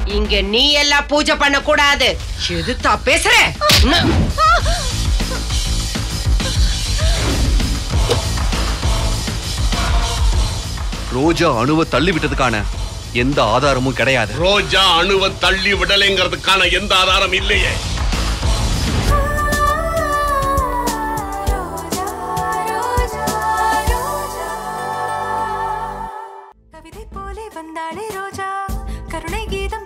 இங்க நீ எல்லாம் பூஜை பண்ண கூடாது. எதுத்தா பேசுற? ரோஜா அணுவை தள்ளி விட்டதுக்கான எந்த ஆதாரமும் கிடையாது. ரோஜா அணுவை தள்ளி விடலைங்கிறதுக்கான எந்த ஆதாரம் இல்லையே. கவிதை போலே வந்தாளே ரோஜா, கருணை கீதம்